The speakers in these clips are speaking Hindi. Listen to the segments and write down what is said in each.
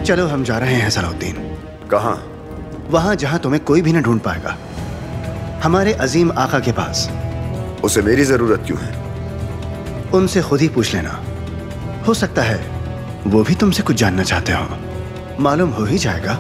चलो हम जा रहे हैं सलाउद्दीन। कहाँ? वहां जहां तुम्हें कोई भी न ढूंढ पाएगा, हमारे अजीम आका के पास। उसे मेरी जरूरत क्यों है? उनसे खुद ही पूछ लेना, हो सकता है वो भी तुमसे कुछ जानना चाहते हो। मालूम हो ही जाएगा।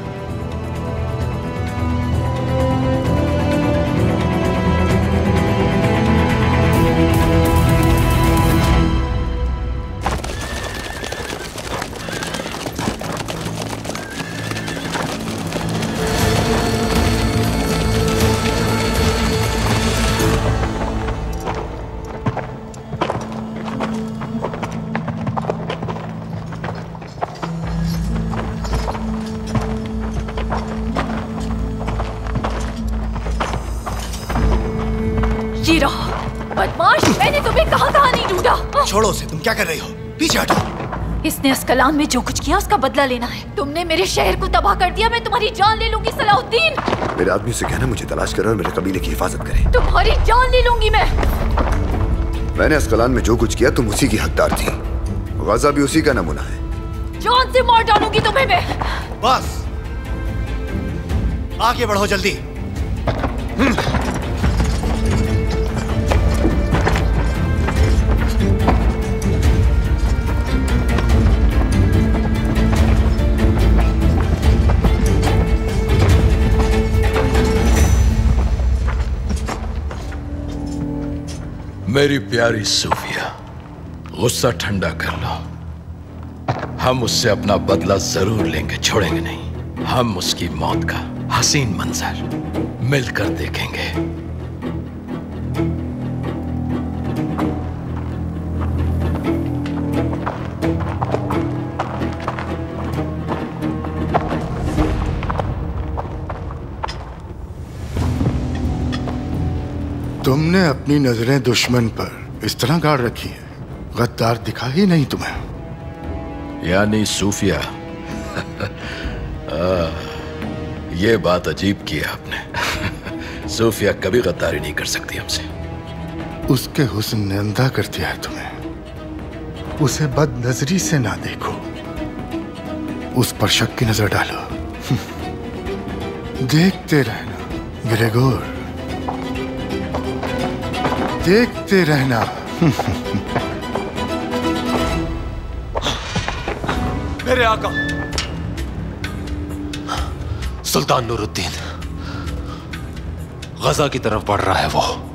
बदमाश, मैंने तुम्हें कहाँ नहीं ढूंढा। छोड़ो उसे, तुम क्या कर रही हो? पीछे हटो। इसने अस्कलान में जो कुछ किया उसका बदला लेना है। तुमने मेरे शहर को तबाह कर दिया, मैं तुम्हारी जान ले लूंगी सलाउद्दीन। मेरे आदमी से कहना मुझे तलाश करे और मेरे कबीले की हिफाजत करे। तुम्हारी जान ले लूंगी मैं। मैंने अस्कलान में जो कुछ किया तुम उसी की हकदार थी। गाजा भी उसी का नमूना है। जान से मार डालूंगी तुम्हें मैं। बस आगे बढ़ो जल्दी। मेरी प्यारी सूफिया, गुस्सा ठंडा कर लो। हम उससे अपना बदला जरूर लेंगे, छोड़ेंगे नहीं। हम उसकी मौत का हसीन मंजर मिलकर देखेंगे। तुमने अपनी नजरें दुश्मन पर इस तरह गाड़ रखी है, गद्दार दिखा ही नहीं तुम्हें। यानी सूफिया ये बात अजीब की है आपने। सूफिया कभी गद्दारी नहीं कर सकती हमसे। उसके हुस्न ने अंधा कर दिया है तुम्हें। उसे बदनजरी से ना देखो, उस पर शक की नजर डालो। देखते रहना ग्रेगोर, देखते रहना। मेरे आका सुल्तान नूरुद्दीन गजा की तरफ बढ़ रहा है। वो